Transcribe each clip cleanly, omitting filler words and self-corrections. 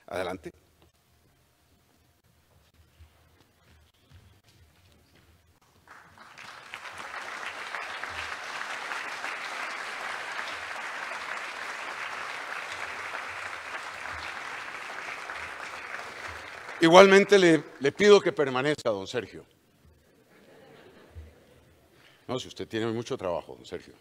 Adelante. Igualmente le pido que permanezca, don Sergio. No, si usted tiene mucho trabajo, don Sergio.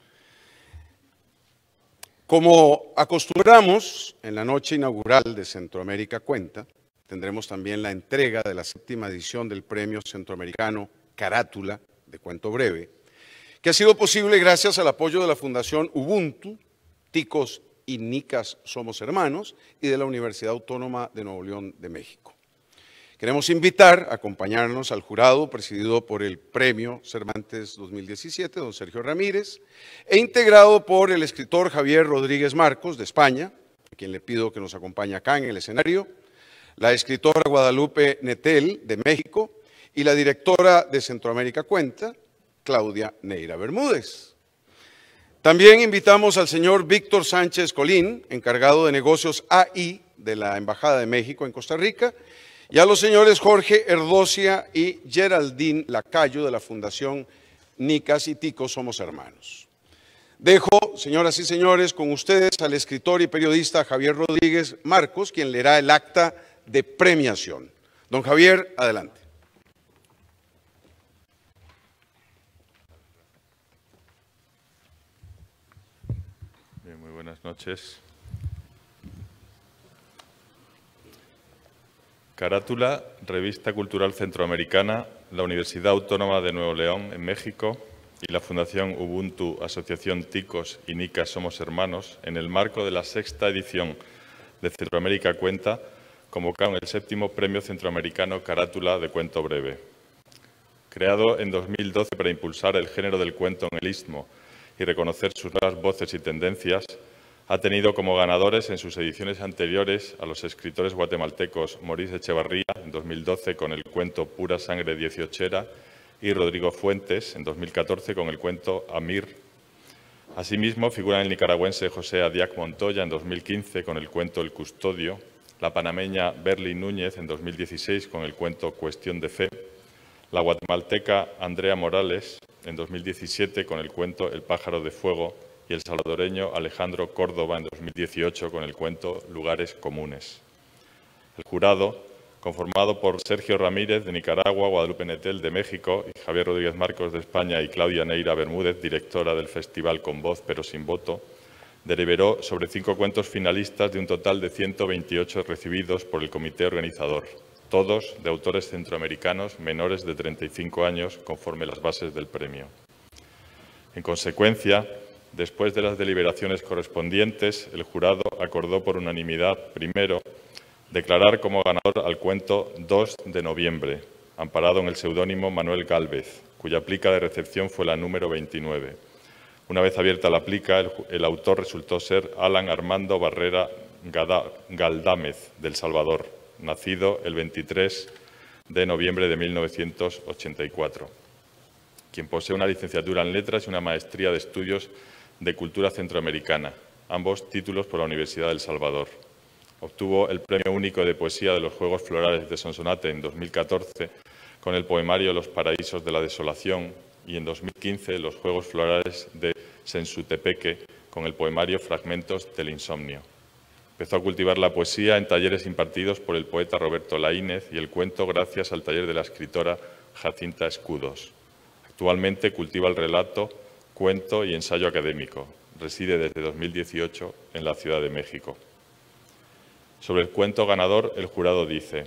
Como acostumbramos en la noche inaugural de Centroamérica Cuenta, tendremos también la entrega de la 7ª edición del Premio Centroamericano Carátula de Cuento Breve, que ha sido posible gracias al apoyo de la Fundación Ubuntu, Ticos y Nicas Somos Hermanos y de la Universidad Autónoma de Nuevo León de México. Queremos invitar a acompañarnos al jurado presidido por el Premio Cervantes 2017, don Sergio Ramírez, e integrado por el escritor Javier Rodríguez Marcos, de España, a quien le pido que nos acompañe acá en el escenario, la escritora Guadalupe Nettel, de México, y la directora de Centroamérica Cuenta, Claudia Neira Bermúdez. También invitamos al señor Víctor Sánchez Colín, encargado de negocios AI de la Embajada de México en Costa Rica, y a los señores Jorge Erdocia y Geraldine Lacayo de la Fundación Nicas y Ticos Somos Hermanos. Dejo, señoras y señores, con ustedes al escritor y periodista Javier Rodríguez Marcos, quien leerá el acta de premiación. Don Javier, adelante. Bien, muy buenas noches. Carátula, Revista Cultural Centroamericana, la Universidad Autónoma de Nuevo León, en México, y la Fundación Ubuntu, Asociación Ticos y Nicas Somos Hermanos, en el marco de la 6ª edición de Centroamérica Cuenta, convocaron el 7º Premio Centroamericano Carátula de Cuento Breve. Creado en 2012 para impulsar el género del cuento en el Istmo y reconocer sus nuevas voces y tendencias, ha tenido como ganadores en sus ediciones anteriores a los escritores guatemaltecos Maurice Echevarría en 2012 con el cuento Pura Sangre Dieciochera y Rodrigo Fuentes en 2014 con el cuento Amir. Asimismo, figuran el nicaragüense José Adiac Montoya en 2015 con el cuento El Custodio, la panameña Berly Núñez en 2016 con el cuento Cuestión de Fe, la guatemalteca Andrea Morales en 2017 con el cuento El Pájaro de Fuego y el salvadoreño Alejandro Córdoba en 2018 con el cuento Lugares Comunes. El jurado, conformado por Sergio Ramírez de Nicaragua, Guadalupe Nettel de México y Javier Rodríguez Marcos de España y Claudia Neira Bermúdez, directora del festival Con Voz pero Sin Voto, deliberó sobre 5 cuentos finalistas de un total de 128 recibidos por el comité organizador, todos de autores centroamericanos menores de 35 años, conforme las bases del premio. En consecuencia, después de las deliberaciones correspondientes, el jurado acordó por unanimidad, primero, declarar como ganador al cuento 2 de noviembre, amparado en el seudónimo Manuel Gálvez, cuya plica de recepción fue la número 29. Una vez abierta la plica, el autor resultó ser Alan Armando Barrera Galdámez, del Salvador, nacido el 23 de noviembre de 1984, quien posee una licenciatura en Letras y una maestría de Estudios de Cultura Centroamericana, ambos títulos por la Universidad del Salvador. Obtuvo el Premio Único de Poesía de los Juegos Florales de Sonsonate en 2014 con el poemario Los Paraísos de la Desolación y en 2015 los Juegos Florales de Sensutepeque con el poemario Fragmentos del Insomnio. Empezó a cultivar la poesía en talleres impartidos por el poeta Roberto Laínez y el cuento gracias al taller de la escritora Jacinta Escudos. Actualmente cultiva el relato, cuento y ensayo académico. Reside desde 2018 en la Ciudad de México. Sobre el cuento ganador, el jurado dice,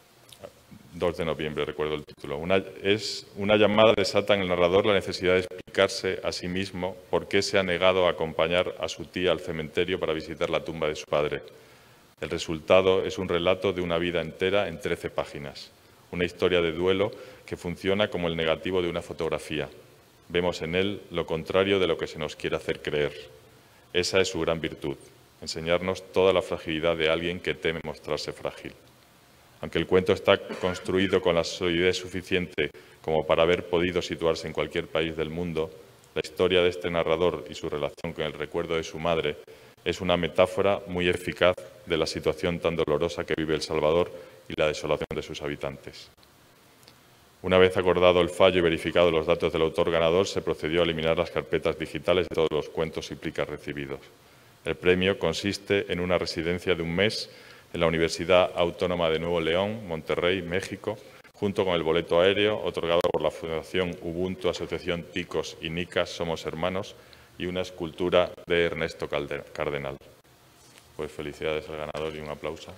2 de noviembre, recuerdo el título, es una llamada desata en el narrador la necesidad de explicarse a sí mismo por qué se ha negado a acompañar a su tía al cementerio para visitar la tumba de su padre. El resultado es un relato de una vida entera en 13 páginas, una historia de duelo que funciona como el negativo de una fotografía. Vemos en él lo contrario de lo que se nos quiere hacer creer. Esa es su gran virtud, enseñarnos toda la fragilidad de alguien que teme mostrarse frágil. Aunque el cuento está construido con la solidez suficiente como para haber podido situarse en cualquier país del mundo, la historia de este narrador y su relación con el recuerdo de su madre es una metáfora muy eficaz de la situación tan dolorosa que vive El Salvador y la desolación de sus habitantes. Una vez acordado el fallo y verificados los datos del autor ganador, se procedió a eliminar las carpetas digitales de todos los cuentos y plicas recibidos. El premio consiste en una residencia de un mes en la Universidad Autónoma de Nuevo León, Monterrey, México, junto con el boleto aéreo otorgado por la Fundación Ubuntu, Asociación Ticos y Nicas Somos Hermanos, y una escultura de Ernesto Cardenal. Pues felicidades al ganador y un aplauso.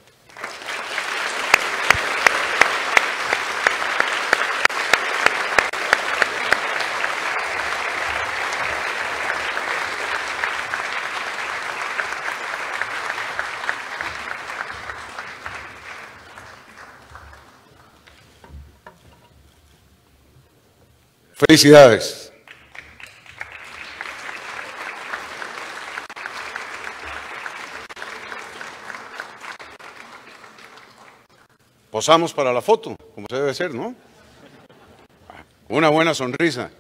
Felicidades. Posamos para la foto, como se debe ser, ¿no? Una buena sonrisa.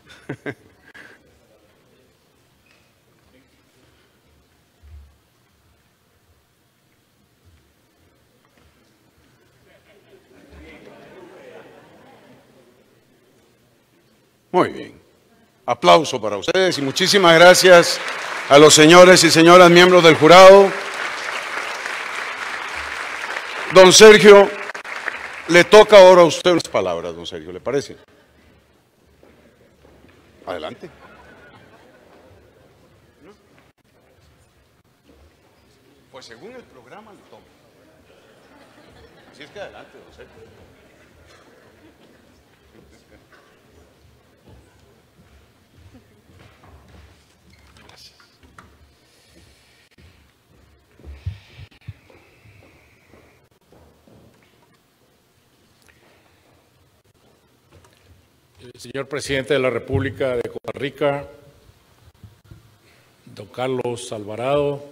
Muy bien. Aplauso para ustedes y muchísimas gracias a los señores y señoras miembros del jurado. Don Sergio, le toca ahora a usted unas palabras, don Sergio, ¿le parece? Adelante. Pues según el programa le toca. Así es que adelante, don Sergio. Señor Presidente de la República de Costa Rica, don Carlos Alvarado,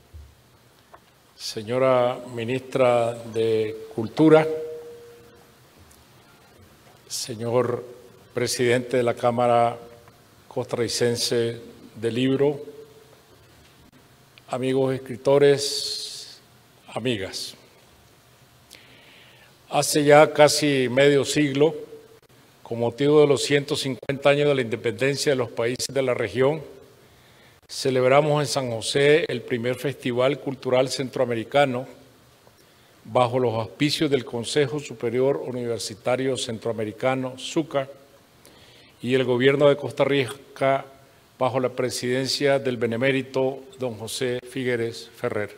señora Ministra de Cultura, señor Presidente de la Cámara Costarricense del Libro, amigos escritores, amigas. Hace ya casi medio siglo, con motivo de los 150 años de la independencia de los países de la región, celebramos en San José el primer Festival Cultural Centroamericano bajo los auspicios del Consejo Superior Universitario Centroamericano, SUCA, y el Gobierno de Costa Rica bajo la presidencia del benemérito don José Figueres Ferrer.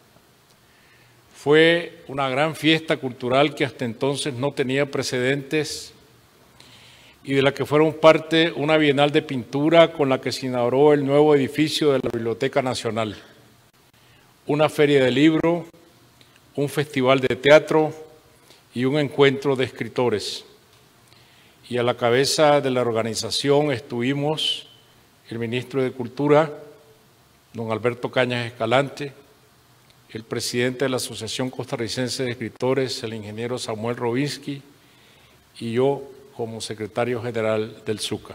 Fue una gran fiesta cultural que hasta entonces no tenía precedentes y de la que fueron parte una bienal de pintura con la que se inauguró el nuevo edificio de la Biblioteca Nacional, una feria de libro, un festival de teatro y un encuentro de escritores. Y a la cabeza de la organización estuvimos el ministro de Cultura, don Alberto Cañas Escalante, el presidente de la Asociación Costarricense de Escritores, el ingeniero Samuel Robinsky, y yo como secretario general del SUCA.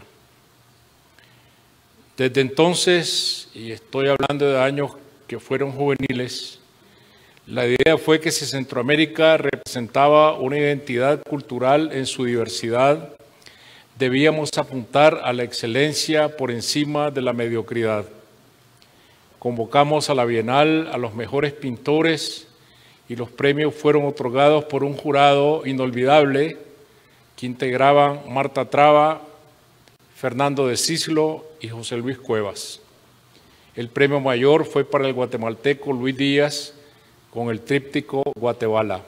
Desde entonces, y estoy hablando de años que fueron juveniles, la idea fue que si Centroamérica representaba una identidad cultural en su diversidad, debíamos apuntar a la excelencia por encima de la mediocridad. Convocamos a la Bienal a los mejores pintores y los premios fueron otorgados por un jurado inolvidable que integraban Marta Traba, Fernando de Cislo y José Luis Cuevas. El premio mayor fue para el guatemalteco Luis Díaz con el tríptico Guatemala.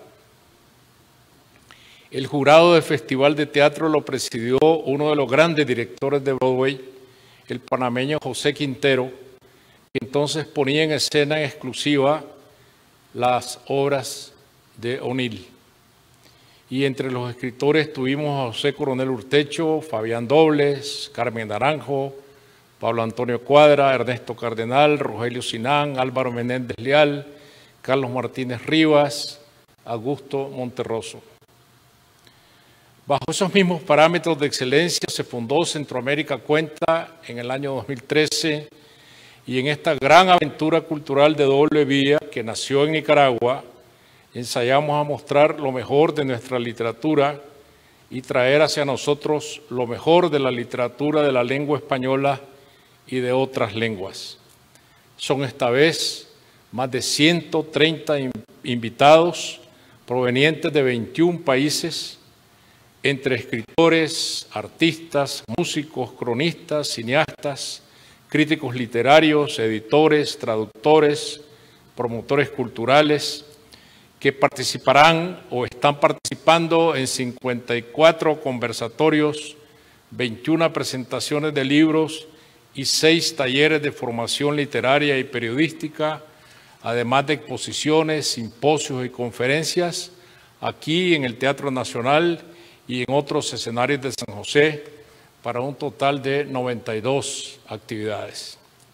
El jurado del Festival de Teatro lo presidió uno de los grandes directores de Broadway, el panameño José Quintero, que entonces ponía en escena en exclusiva las obras de O'Neill. Y entre los escritores tuvimos a José Coronel Urtecho, Fabián Dobles, Carmen Naranjo, Pablo Antonio Cuadra, Ernesto Cardenal, Rogelio Sinán, Álvaro Menéndez Leal, Carlos Martínez Rivas, Augusto Monterroso. Bajo esos mismos parámetros de excelencia se fundó Centroamérica Cuenta en el año 2013 y en esta gran aventura cultural de doble vía que nació en Nicaragua, ensayamos a mostrar lo mejor de nuestra literatura y traer hacia nosotros lo mejor de la literatura de la lengua española y de otras lenguas. Son esta vez más de 130 invitados provenientes de 21 países, entre escritores, artistas, músicos, cronistas, cineastas, críticos literarios, editores, traductores, promotores culturales, que participarán o están participando en 54 conversatorios, 21 presentaciones de libros y 6 talleres de formación literaria y periodística, además de exposiciones, simposios y conferencias aquí en el Teatro Nacional y en otros escenarios de San José, para un total de 92 actividades.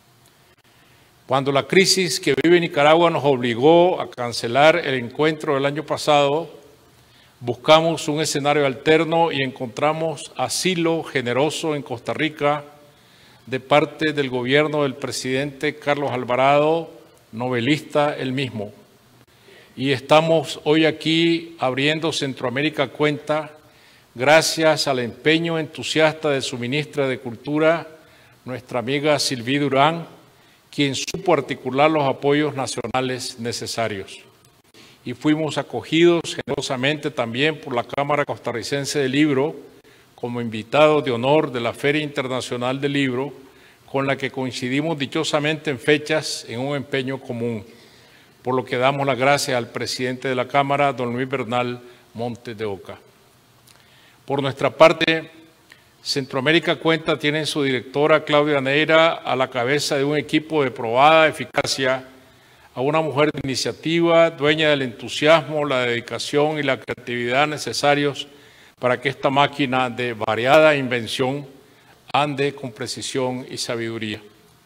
Cuando la crisis que vive Nicaragua nos obligó a cancelar el encuentro del año pasado, buscamos un escenario alterno y encontramos asilo generoso en Costa Rica de parte del gobierno del presidente Carlos Alvarado, novelista él mismo. Y estamos hoy aquí abriendo Centroamérica Cuenta, gracias al empeño entusiasta de su ministra de Cultura, nuestra amiga Sylvie Durán, quien supo articular los apoyos nacionales necesarios. Y fuimos acogidos generosamente también por la Cámara Costarricense del Libro como invitados de honor de la Feria Internacional del Libro, con la que coincidimos dichosamente en fechas en un empeño común, por lo que damos las gracias al presidente de la Cámara, don Luis Bernal Montes de Oca. Por nuestra parte, Centroamérica Cuenta tiene en su directora Claudia Neira a la cabeza de un equipo de probada eficacia, a una mujer de iniciativa, dueña del entusiasmo, la dedicación y la creatividad necesarios para que esta máquina de variada invención ande con precisión y sabiduría.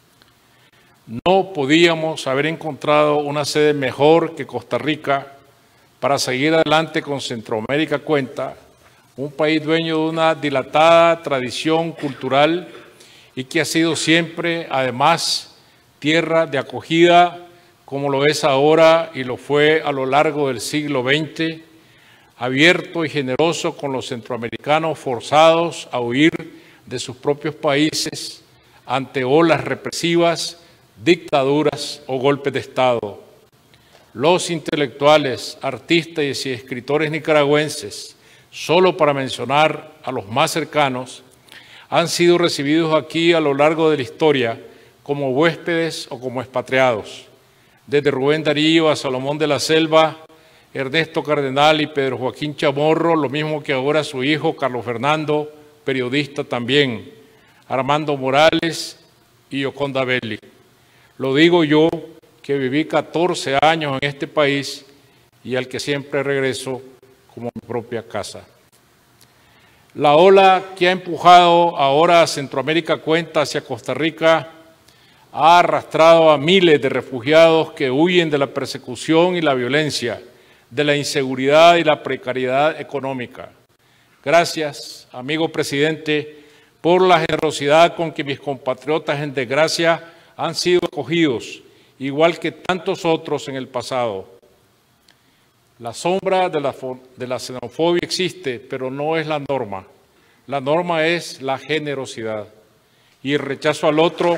No podíamos haber encontrado una sede mejor que Costa Rica para seguir adelante con Centroamérica Cuenta, un país dueño de una dilatada tradición cultural y que ha sido siempre, además, tierra de acogida, como lo es ahora y lo fue a lo largo del siglo XX, abierto y generoso con los centroamericanos forzados a huir de sus propios países ante olas represivas, dictaduras o golpes de Estado. Los intelectuales, artistas y escritores nicaragüenses, solo para mencionar a los más cercanos, han sido recibidos aquí a lo largo de la historia como huéspedes o como expatriados. Desde Rubén Darío a Salomón de la Selva, Ernesto Cardenal y Pedro Joaquín Chamorro, lo mismo que ahora su hijo Carlos Fernando, periodista también, Armando Morales y Yoconda Belli. Lo digo yo, que viví 14 años en este país y al que siempre regreso como mi propia casa. La ola que ha empujado ahora a Centroamérica Cuenta hacia Costa Rica ha arrastrado a miles de refugiados que huyen de la persecución y la violencia, de la inseguridad y la precariedad económica. Gracias, amigo presidente, por la generosidad con que mis compatriotas en desgracia han sido acogidos, igual que tantos otros en el pasado. La sombra de la xenofobia existe, pero no es la norma. La norma es la generosidad y el rechazo al otro.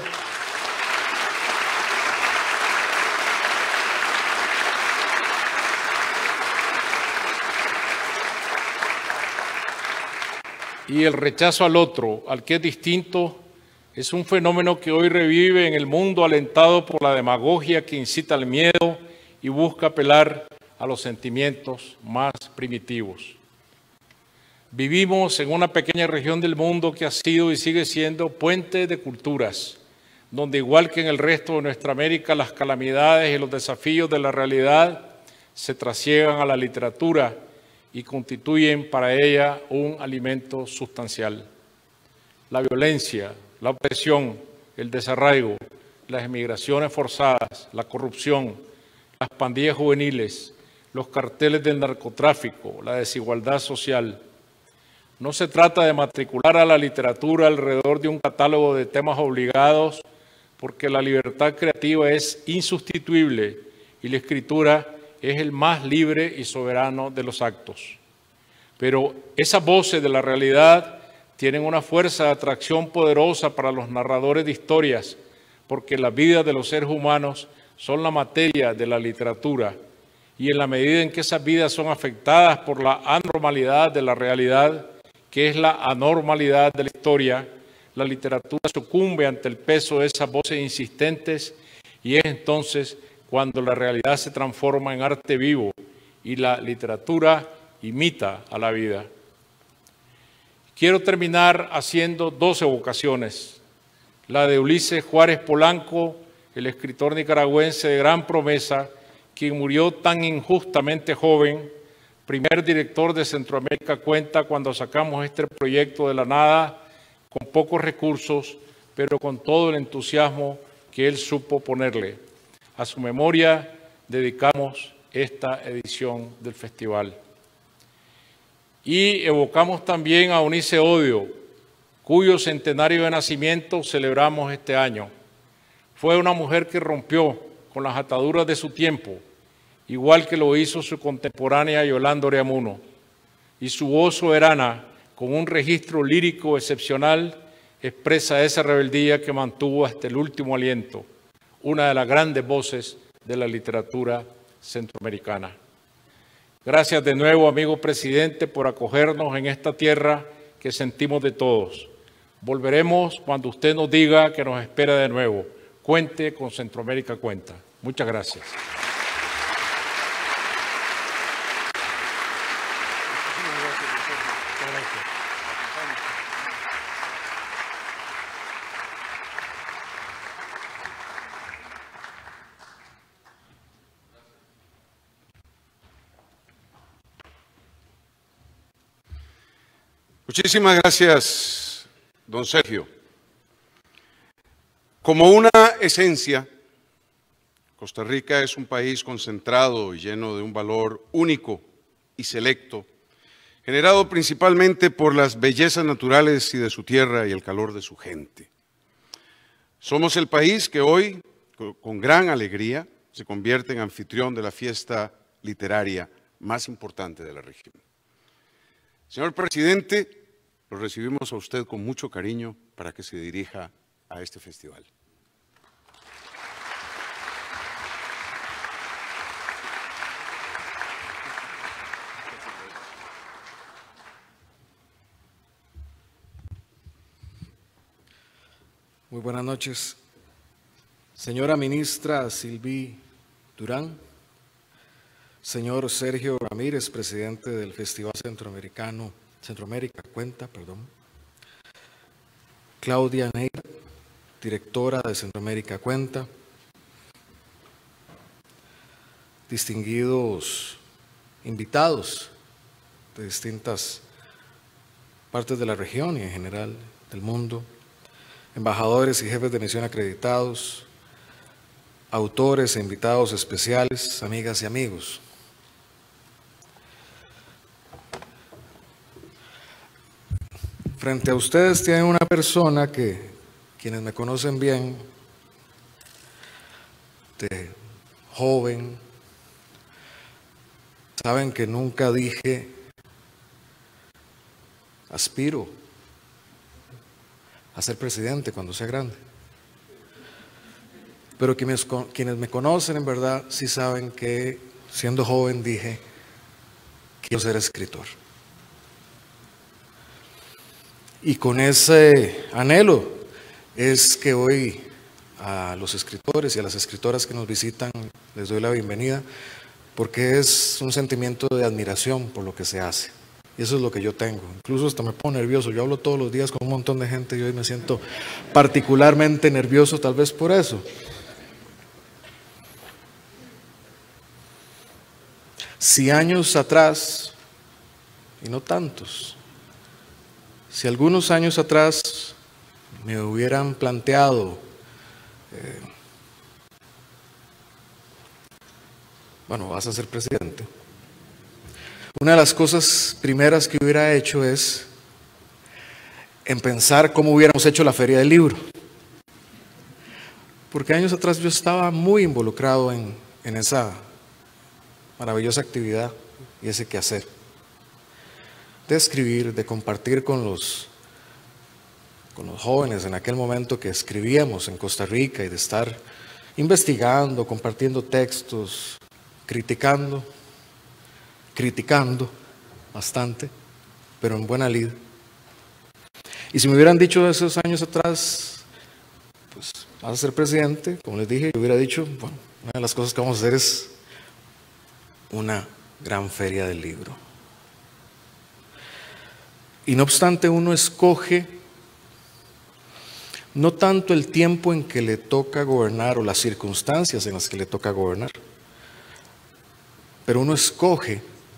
Y el rechazo al otro, al que es distinto, es un fenómeno que hoy revive en el mundo alentado por la demagogia que incita al miedo y busca apelar a los sentimientos más primitivos. Vivimos en una pequeña región del mundo que ha sido y sigue siendo puente de culturas, donde igual que en el resto de nuestra América, las calamidades y los desafíos de la realidad se trasiegan a la literatura y constituyen para ella un alimento sustancial. La violencia, la opresión, el desarraigo, las emigraciones forzadas, la corrupción, las pandillas juveniles, los carteles del narcotráfico, la desigualdad social. No se trata de matricular a la literatura alrededor de un catálogo de temas obligados porque la libertad creativa es insustituible y la escritura es el más libre y soberano de los actos. Pero esas voces de la realidad tienen una fuerza de atracción poderosa para los narradores de historias, porque las vidas de los seres humanos son la materia de la literatura, y en la medida en que esas vidas son afectadas por la anormalidad de la realidad, que es la anormalidad de la historia, la literatura sucumbe ante el peso de esas voces insistentes, y es entonces cuando la realidad se transforma en arte vivo y la literatura imita a la vida. Quiero terminar haciendo dos evocaciones. La de Ulises Juárez Polanco, el escritor nicaragüense de gran promesa, quien murió tan injustamente joven, primer director de Centroamérica Cuenta cuando sacamos este proyecto de la nada, con pocos recursos, pero con todo el entusiasmo que él supo ponerle. A su memoria dedicamos esta edición del festival. Y evocamos también a Eunice Odio, cuyo centenario de nacimiento celebramos este año. Fue una mujer que rompió con las ataduras de su tiempo, igual que lo hizo su contemporánea Yolanda Oreamuno, y su voz soberana, con un registro lírico excepcional, expresa esa rebeldía que mantuvo hasta el último aliento, una de las grandes voces de la literatura centroamericana. Gracias de nuevo, amigo presidente, por acogernos en esta tierra que sentimos de todos. Volveremos cuando usted nos diga que nos espera de nuevo. Cuente con Centroamérica Cuenta. Muchas gracias. Muchísimas gracias, don Sergio. Como una esencia, Costa Rica es un país concentrado y lleno de un valor único y selecto, generado principalmente por las bellezas naturales y de su tierra y el calor de su gente. Somos el país que hoy, con gran alegría, se convierte en anfitrión de la fiesta literaria más importante de la región. Señor presidente, lo recibimos a usted con mucho cariño para que se dirija a este festival. Muy buenas noches. Señora ministra Sylvie Durán, señor Sergio Ramírez, presidente del Festival Centroamérica Cuenta, Claudia Neira, directora de Centroamérica Cuenta, distinguidos invitados de distintas partes de la región y en general del mundo, embajadores y jefes de misión acreditados, autores e invitados especiales, amigas y amigos. Frente a ustedes tienen una persona que, quienes me conocen bien, de joven, saben que nunca dije aspiro a ser presidente cuando sea grande. Pero quienes me conocen en verdad sí saben que siendo joven dije quiero ser escritor. Y con ese anhelo es que hoy a los escritores y a las escritoras que nos visitan les doy la bienvenida, porque es un sentimiento de admiración por lo que se hace. Y eso es lo que yo tengo. Incluso hasta me pongo nervioso. Yo hablo todos los días con un montón de gente y hoy me siento particularmente nervioso, tal vez por eso. Si años atrás, y no tantos, si algunos años atrás me hubieran planteado, bueno, vas a ser presidente, una de las cosas primeras que hubiera hecho es en pensar cómo hubiéramos hecho la Feria del Libro. porque años atrás yo estaba muy involucrado en esa maravillosa actividad y ese quehacer de escribir, de compartir con los jóvenes en aquel momento que escribíamos en Costa Rica y de estar investigando, compartiendo textos, criticando bastante, pero en buena lid. Y si me hubieran dicho esos años atrás, pues vas a ser presidente, como les dije, yo hubiera dicho, bueno, una de las cosas que vamos a hacer es una gran feria del libro. Y no obstante, uno escoge no tanto el tiempo en que le toca gobernar o las circunstancias en las que le toca gobernar, pero uno escoge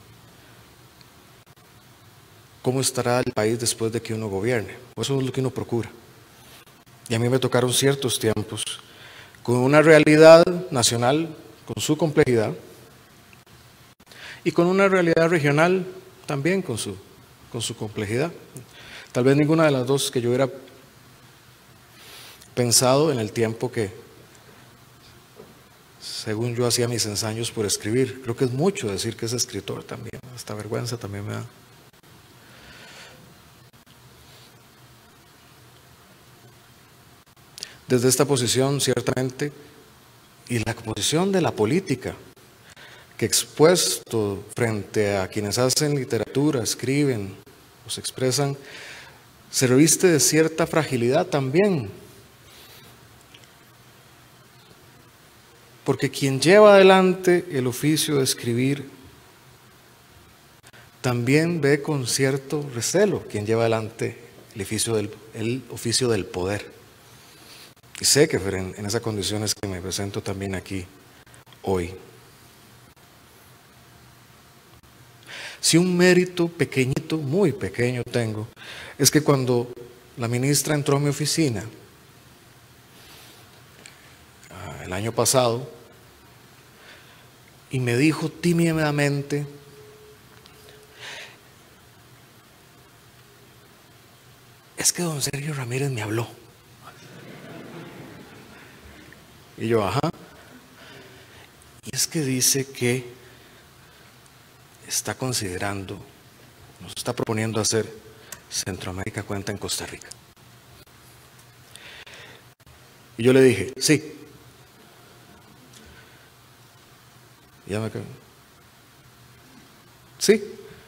cómo estará el país después de que uno gobierne. Eso es lo que uno procura. Y a mí me tocaron ciertos tiempos con una realidad nacional, con su complejidad, y con una realidad regional también con su complejidad. Tal vez ninguna de las dos que yo hubiera pensado en el tiempo que, según yo, hacía mis ensayos por escribir. Creo que es mucho decir que es escritor también. Esta vergüenza también me da. Desde esta posición, ciertamente, y la posición de la política, que expuesto frente a quienes hacen literatura, escriben o se expresan, se reviste de cierta fragilidad también. Porque quien lleva adelante el oficio de escribir también ve con cierto recelo quien lleva adelante el oficio del poder. Y sé que en esas condiciones que me presento también aquí hoy. Si un mérito pequeñito, muy pequeño tengo, es que cuando la ministra entró a mi oficina el año pasado y me dijo tímidamente: es que don Sergio Ramírez me habló. Y yo, ajá. Y es que dice que está considerando, nos está proponiendo hacer Centroamérica Cuenta en Costa Rica. Y yo le dije, sí. Y ya me quedé. Sí.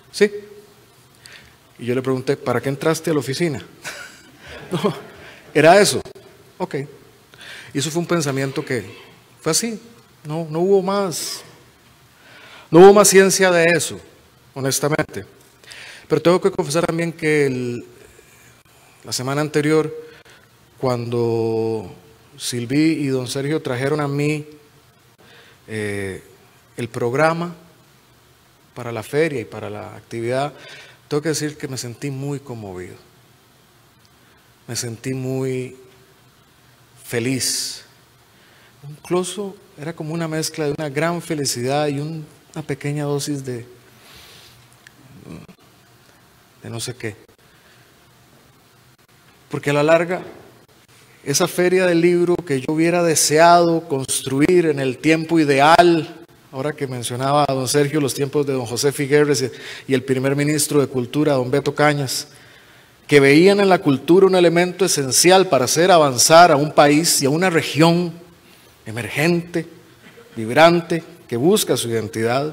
Y yo le pregunté, ¿para qué entraste a la oficina? No, era eso. Ok. Y eso fue un pensamiento que fue así. No hubo más. No hubo más ciencia de eso, honestamente. Pero tengo que confesar también que la semana anterior, cuando Silví y don Sergio trajeron a mí el programa para la feria y para la actividad, tengo que decir que me sentí muy conmovido. Me sentí muy feliz. Incluso era como una mezcla de una gran felicidad y una pequeña dosis de no sé qué. Porque a la larga, esa feria del libro que yo hubiera deseado construir en el tiempo ideal, ahora que mencionaba a don Sergio los tiempos de don José Figueres y el primer ministro de Cultura, don Beto Cañas, que veían en la cultura un elemento esencial para hacer avanzar a un país y a una región emergente, vibrante, que busca su identidad,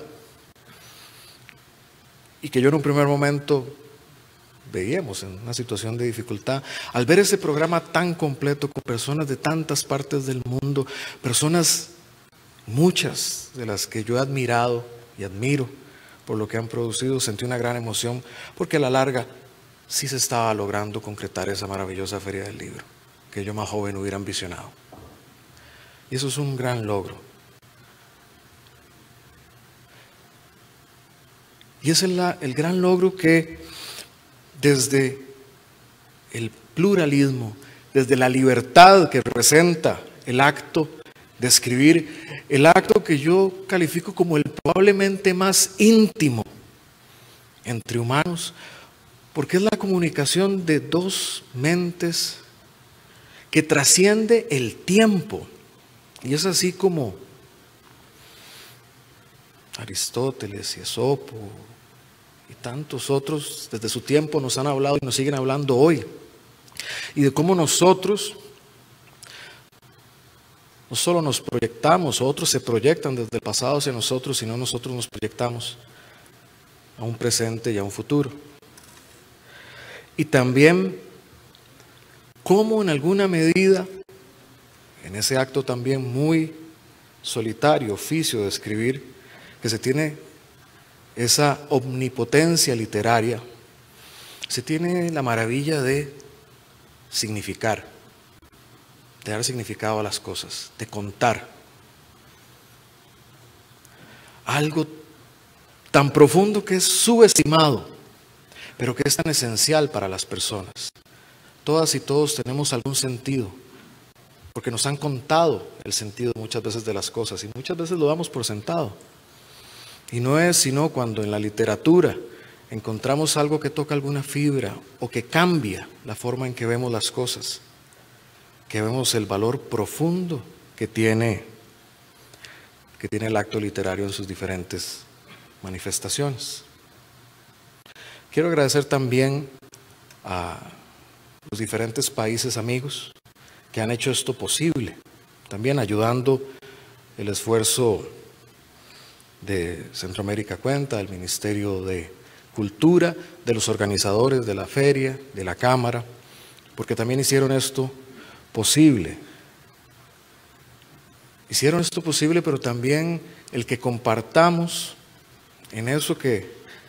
y que yo en un primer momento veíamos en una situación de dificultad. Al ver ese programa tan completo con personas de tantas partes del mundo, personas, muchas de las que yo he admirado y admiro por lo que han producido, sentí una gran emoción, porque a la larga sí se estaba logrando concretar esa maravillosa feria del libro que yo más joven hubiera ambicionado. Y eso es un gran logro. Y ese es el gran logro que desde el pluralismo, desde la libertad que representa el acto de escribir, el acto que yo califico como el probablemente más íntimo entre humanos, porque es la comunicación de dos mentes que trasciende el tiempo. Y es así como Aristóteles y Esopo y tantos otros desde su tiempo nos han hablado y nos siguen hablando hoy. Y de cómo nosotros no solo nos proyectamos, otros se proyectan desde el pasado hacia nosotros, sino nosotros nos proyectamos a un presente y a un futuro. Y también cómo en alguna medida, en ese acto también muy solitario, oficio de escribir, que se tiene esa omnipotencia literaria, se tiene la maravilla de significar, de dar significado a las cosas, de contar. Algo tan profundo que es subestimado, pero que es tan esencial para las personas. Todas y todos tenemos algún sentido, porque nos han contado el sentido muchas veces de las cosas y muchas veces lo damos por sentado. Y no es sino cuando en la literatura encontramos algo que toca alguna fibra o que cambia la forma en que vemos las cosas, que vemos el valor profundo que tiene el acto literario en sus diferentes manifestaciones. Quiero agradecer también a los diferentes países amigos que han hecho esto posible, también ayudando el esfuerzo de Centroamérica Cuenta, del Ministerio de Cultura, de los organizadores de la feria, de la Cámara, porque también hicieron esto posible. Hicieron esto posible, pero también el que compartamos en eso que,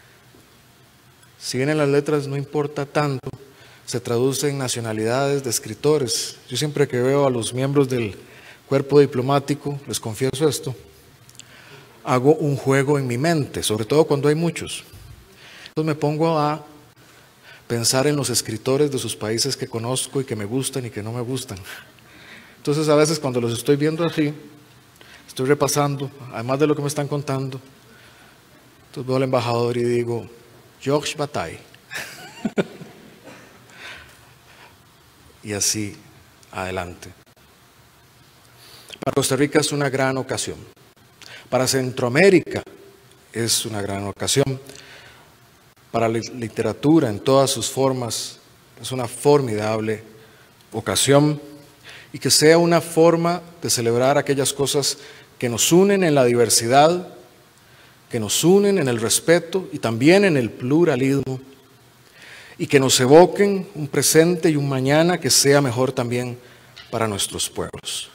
si bien en las letras no importa tanto, se traduce en nacionalidades de escritores. Yo siempre que veo a los miembros del cuerpo diplomático, les confieso esto, hago un juego en mi mente, sobre todo cuando hay muchos. Entonces me pongo a pensar en los escritores de sus países que conozco y que me gustan y que no me gustan. Entonces a veces cuando los estoy viendo así, estoy repasando, además de lo que me están contando, entonces veo al embajador y digo, Georges Bataille. Y así adelante. Para Costa Rica es una gran ocasión. Para Centroamérica es una gran ocasión. Para la literatura en todas sus formas es una formidable ocasión. Y que sea una forma de celebrar aquellas cosas que nos unen en la diversidad, que nos unen en el respeto y también en el pluralismo, y que nos evoquen un presente y un mañana que sea mejor también para nuestros pueblos.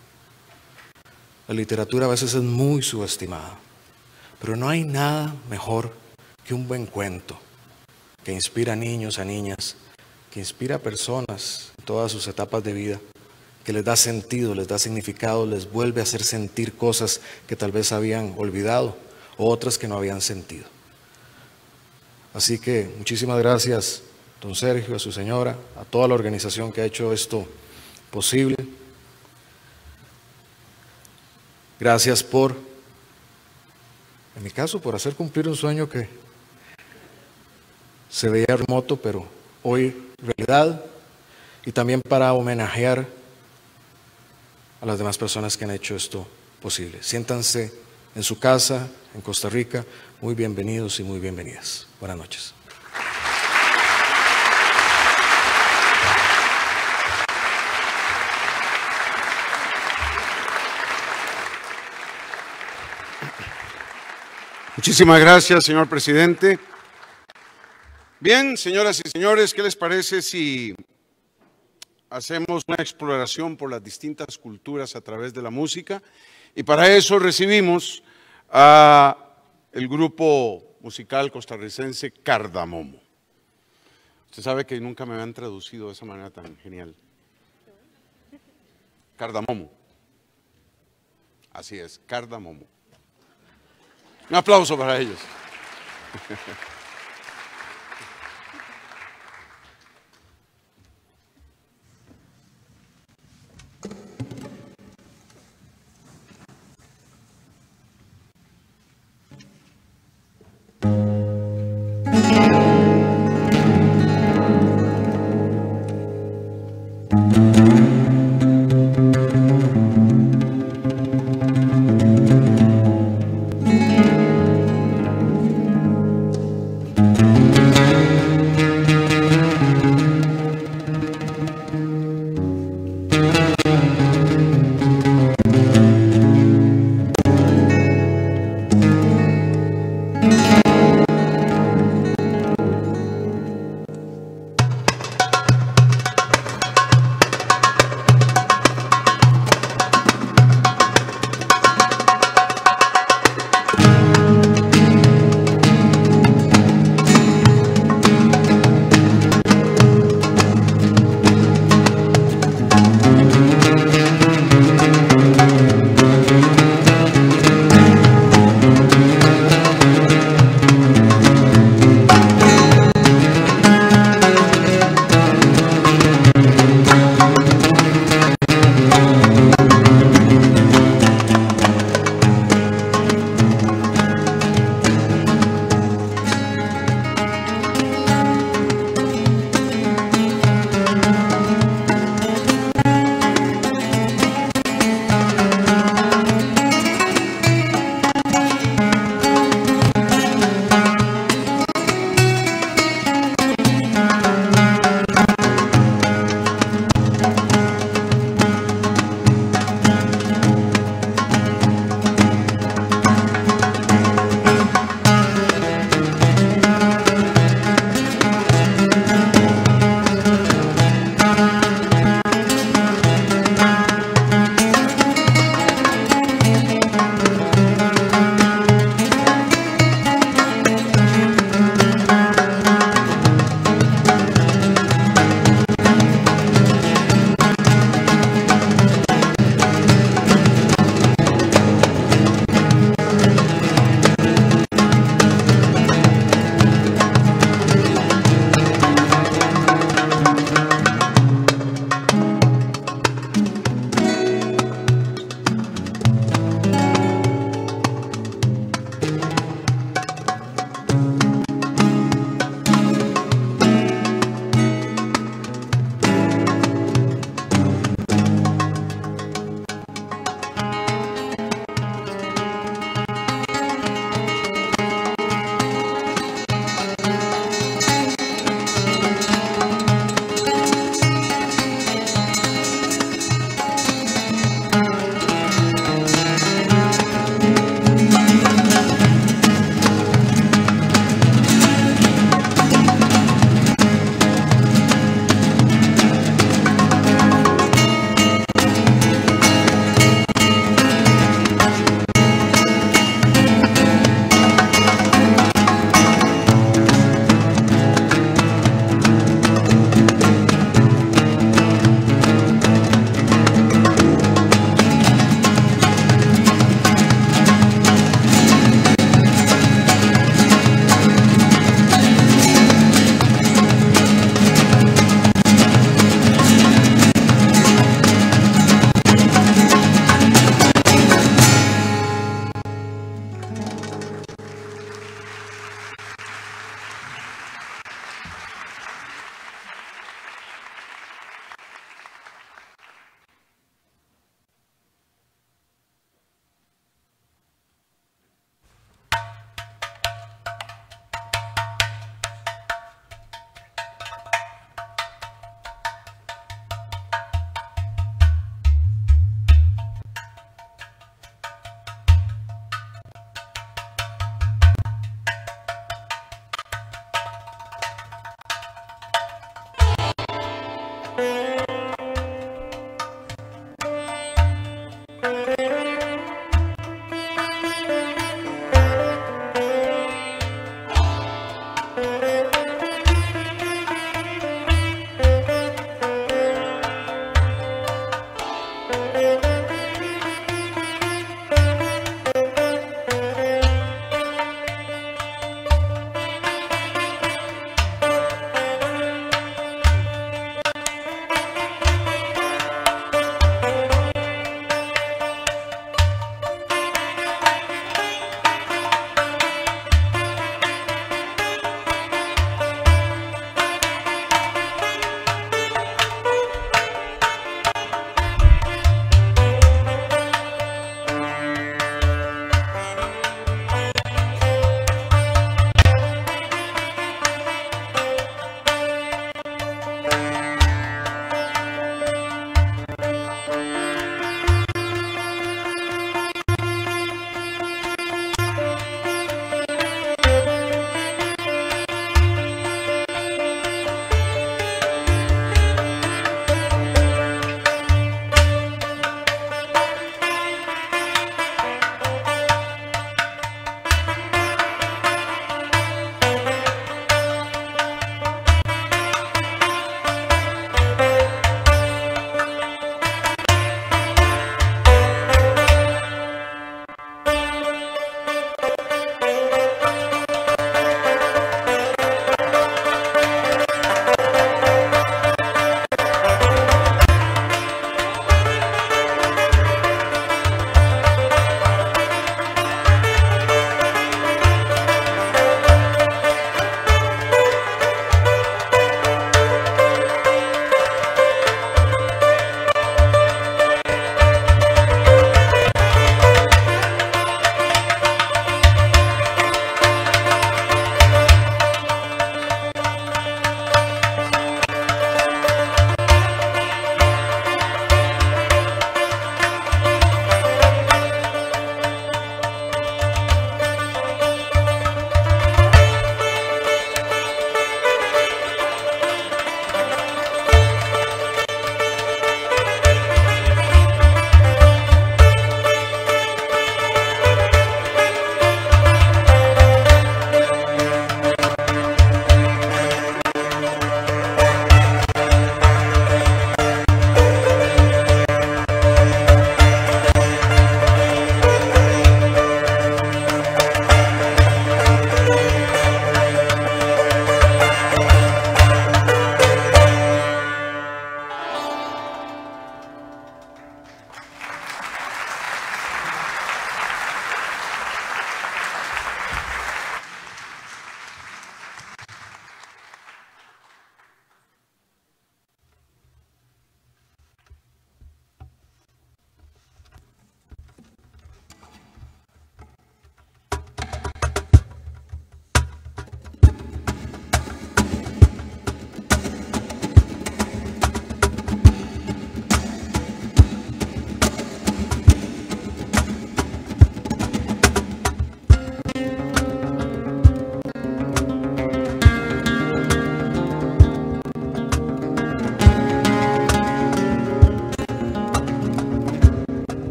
La literatura a veces es muy subestimada, pero no hay nada mejor que un buen cuento que inspira a niños, a niñas, que inspira a personas en todas sus etapas de vida, que les da sentido, les da significado, les vuelve a hacer sentir cosas que tal vez habían olvidado o otras que no habían sentido. Así que muchísimas gracias, don Sergio, a su señora, a toda la organización que ha hecho esto posible. Gracias en mi caso, por hacer cumplir un sueño que se veía remoto, pero hoy realidad, y también para homenajear a las demás personas que han hecho esto posible. Siéntanse en su casa, en Costa Rica, muy bienvenidos y muy bienvenidas. Buenas noches. Muchísimas gracias, señor presidente. Bien, señoras y señores, ¿qué les parece si hacemos una exploración por las distintas culturas a través de la música? Y para eso recibimos a el grupo musical costarricense Cardamomo. Usted sabe que nunca me habían traducido de esa manera tan genial. Cardamomo. Así es, Cardamomo. Un aplauso para ellos.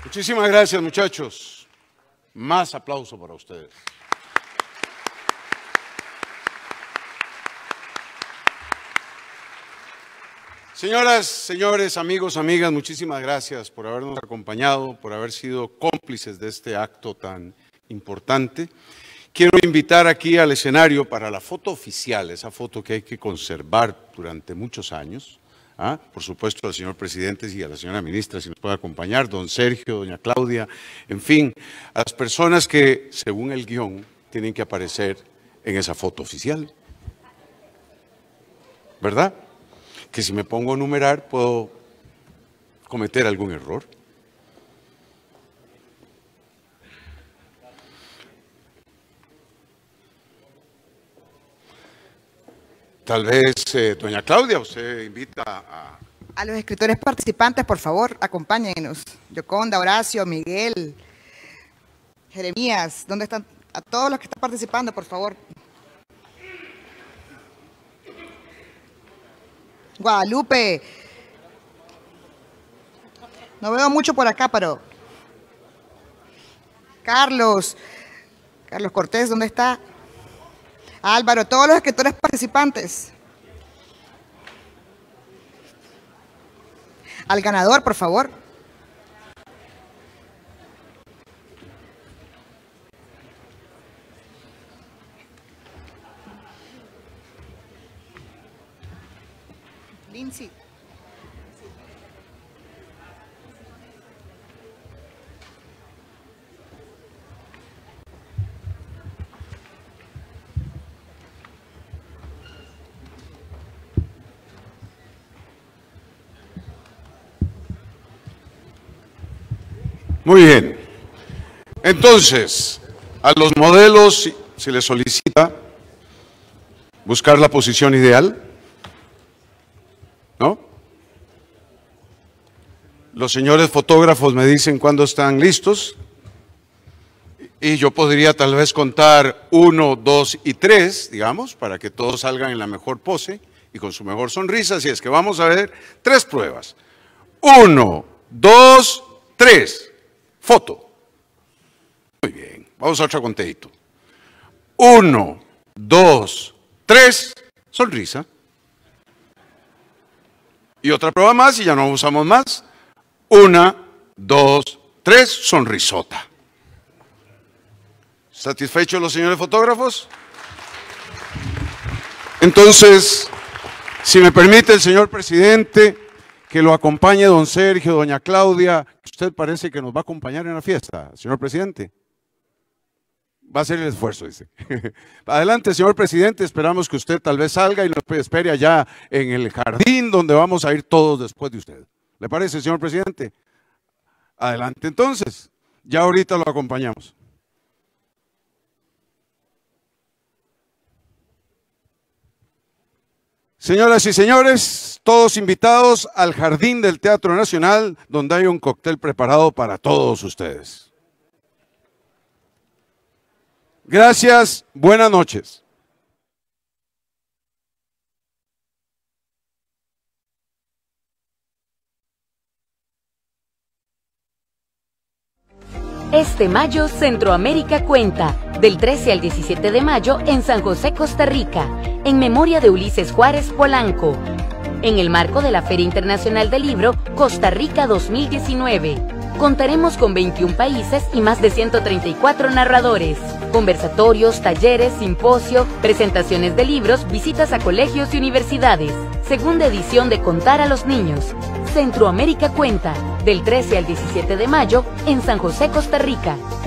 Muchísimas gracias, muchachos. Más aplauso para ustedes. Señoras, señores, amigos, amigas, muchísimas gracias por habernos acompañado, por haber sido cómplices de este acto tan importante. Quiero invitar aquí al escenario para la foto oficial, esa foto que hay que conservar durante muchos años. Por supuesto al señor presidente y a la señora ministra, si nos puede acompañar, don Sergio, doña Claudia, en fin, a las personas que, según el guión, tienen que aparecer en esa foto oficial. ¿Verdad? Que si me pongo a numerar puedo cometer algún error. Tal vez, doña Claudia, usted invita a los escritores participantes, por favor, acompáñenos. Yoconda, Horacio, Miguel, Jeremías, ¿dónde están? A todos los que están participando, por favor. Guadalupe. No veo mucho por acá, pero... Carlos Cortés, ¿dónde está? Álvaro, todos los escritores participantes. Al ganador, por favor. Lindsay. Muy bien. Entonces, a los modelos se les solicita buscar la posición ideal, ¿no? Los señores fotógrafos me dicen cuándo están listos y yo podría tal vez contar 1, 2 y 3, digamos, para que todos salgan en la mejor pose y con su mejor sonrisa. Así es que vamos a ver 3 pruebas. 1, 2, 3. Foto. Muy bien. Vamos a otro conteíto. 1, 2, 3. Sonrisa. Y otra prueba más y ya no usamos más. 1, 2, 3. Sonrisota. ¿Satisfechos los señores fotógrafos? Entonces, si me permite el señor presidente, que lo acompañe don Sergio, doña Claudia. Usted parece que nos va a acompañar en la fiesta, señor presidente. Va a hacer el esfuerzo, dice. Adelante, señor presidente, esperamos que usted tal vez salga y nos espere allá en el jardín donde vamos a ir todos después de usted. ¿Le parece, señor presidente? Adelante entonces, ya ahorita lo acompañamos. Señoras y señores, todos invitados al jardín del Teatro Nacional, donde hay un cóctel preparado para todos ustedes. Gracias, buenas noches. Este mayo, Centroamérica cuenta, del 13 al 17 de mayo en San José, Costa Rica, en memoria de Ulises Juárez Polanco, en el marco de la Feria Internacional del Libro Costa Rica 2019. Contaremos con 21 países y más de 134 narradores, conversatorios, talleres, simposio, presentaciones de libros, visitas a colegios y universidades. Segunda edición de Contar a los Niños. Centroamérica cuenta, del 13 al 17 de mayo en San José, Costa Rica.